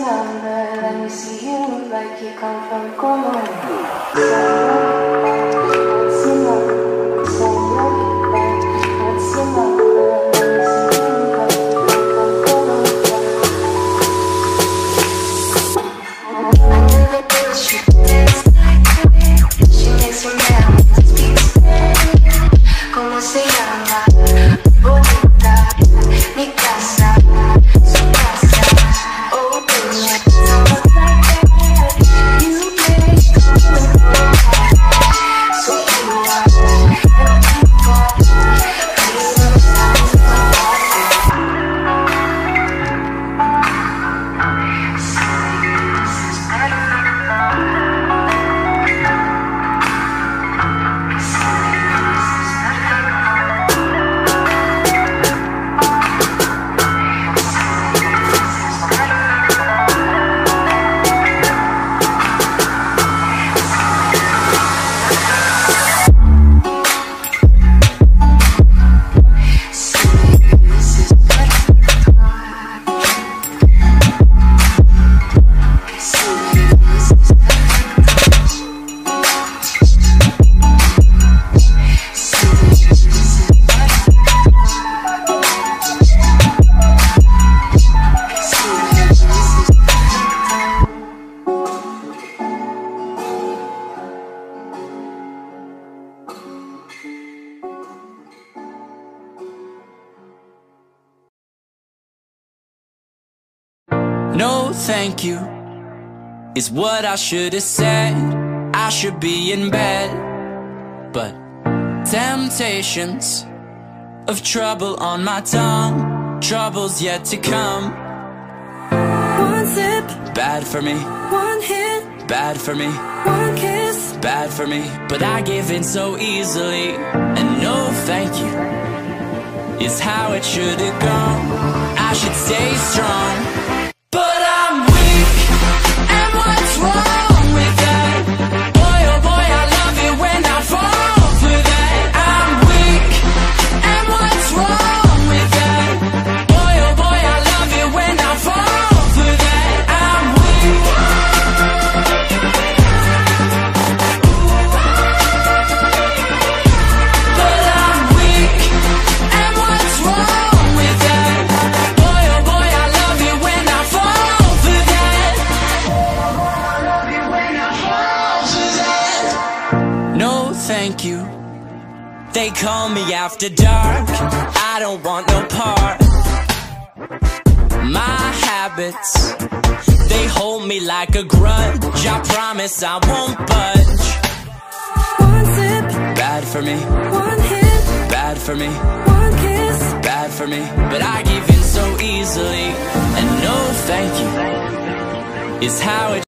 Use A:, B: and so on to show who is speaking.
A: number. Let me see you look like you come from Colombia.
B: No thank you is what I should have said. I should be in bed, but temptations of trouble on my tongue, trouble's yet to come.
C: One sip,
B: bad for me.
C: One hit,
B: bad for me.
C: One kiss,
B: bad for me. But I give in so easily, and no thank you is how it should have gone. I should stay strong, but I'm weak, and what's wrong with that? Boy, oh boy, I love it when I fall for that. I'm weak, and what's wrong with that? Boy, oh boy, I love it when I fall for that. I'm weak, but I'm weak, and what's wrong with that? Boy, oh boy, I love it when I fall for that. No thank you, they call me after dark, I don't want no part. My habits, they hold me like a grudge, I promise I won't budge.
C: one sip,
B: Bad for me,
C: one hit,
B: bad for me,
C: one kiss,
B: bad for me. But I give in so easily, and no thank you is how it